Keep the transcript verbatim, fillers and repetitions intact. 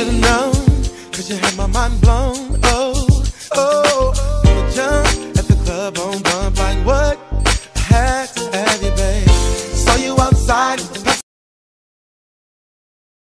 should've known, cause you had my mind blown. Oh.